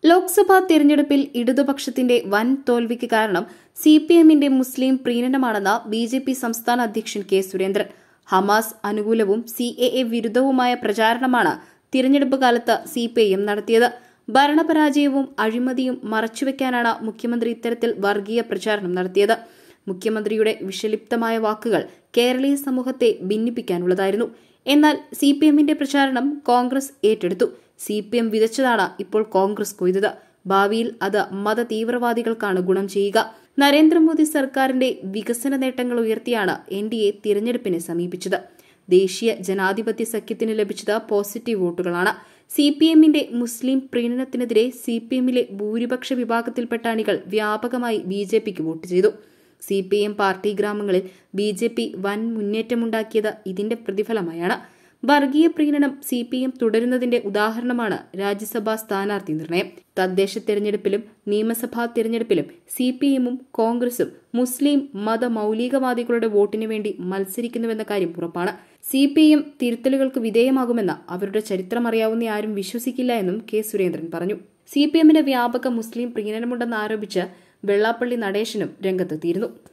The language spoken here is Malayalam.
ലോക്സഭാ തെരഞ്ഞെടുപ്പിൽ ഇടതുപക്ഷത്തിന്റെ വൻ തോൽവിക്ക് കാരണം സിപിഎമ്മിന്റെ മുസ്ലിം പ്രീണനമാണെന്ന് ബിജെപി സംസ്ഥാന അധ്യക്ഷൻ കെ സുരേന്ദ്രൻ. ഹമാസ് അനുകൂലവും സിഎഎ വിരുദ്ധവുമായ പ്രചാരണമാണ് തിരഞ്ഞെടുപ്പ് കാലത്ത് സിപിഐഎം നടത്തിയത്. ഭരണപരാജയവും അഴിമതിയും മറച്ചുവെക്കാനാണ് മുഖ്യമന്ത്രി ഇത്തരത്തിൽ വർഗീയ പ്രചാരണം നടത്തിയത്. മുഖ്യമന്ത്രിയുടെ വിഷലിപ്തമായ വാക്കുകൾ കേരളീയ സമൂഹത്തെ ഭിന്നിപ്പിക്കാനുള്ളതായിരുന്നു. എന്നാൽ സിപിഎമ്മിന്റെ പ്രചാരണം കോൺഗ്രസ് ഏറ്റെടുത്തു. സിപിഎം വിതച്ചതാണ് ഇപ്പോൾ കോൺഗ്രസ് കൊയ്തത്. ഭാവിയിൽ അത് മതതീവ്രവാദികൾക്കാണ് ഗുണം ചെയ്യുക. നരേന്ദ്രമോദി സർക്കാരിന്റെ വികസന നേട്ടങ്ങൾ ഉയർത്തിയാണ് എൻഡിഎ തിരഞ്ഞെടുപ്പിനെ സമീപിച്ചത്. ദേശീയ ജനാധിപത്യ സഖ്യത്തിന് ലഭിച്ചത് പോസിറ്റീവ് വോട്ടുകളാണ്. സിപിഎമ്മിന്റെ മുസ്ലിം പ്രീണനത്തിനെതിരെ സിപിഎമ്മിലെ ഭൂരിപക്ഷ വിഭാഗത്തിൽപ്പെട്ട അണികൾ വ്യാപകമായി ബിജെപിക്ക് വോട്ട് ചെയ്തു. സിപിഎം പാർട്ടി ഗ്രാമങ്ങളിൽ ബിജെപി വൻ മുന്നേറ്റമുണ്ടാക്കിയത് ഇതിന്റെ പ്രതിഫലമായാണ്. വർഗീയ പ്രീണനം സിപിഎം തുടരുന്നതിന്റെ ഉദാഹരണമാണ് രാജ്യസഭാ സ്ഥാനാർത്ഥി നിർണയം. തദ്ദേശ തെരഞ്ഞെടുപ്പിലും നിയമസഭാ തെരഞ്ഞെടുപ്പിലും സിപിഎമ്മും കോൺഗ്രസും മുസ്ലിം മതമൌലികവാദികളുടെ വോട്ടിനു വേണ്ടി മത്സരിക്കുന്നുവെന്ന കാര്യം ഉറപ്പാണ്. സിപിഎം തിരുത്തലുകൾക്ക് വിധേയമാകുമെന്ന് അവരുടെ ചരിത്രമറിയാവുന്ന ആരും വിശ്വസിക്കില്ല എന്നും കെ സുരേന്ദ്രൻ പറഞ്ഞു. സിപിഎമ്മിന് വ്യാപക മുസ്ലിം പ്രീണനമുണ്ടെന്ന് ആരോപിച്ച് വെള്ളാപ്പള്ളി നടേശനും രംഗത്തെത്തിയിരുന്നു.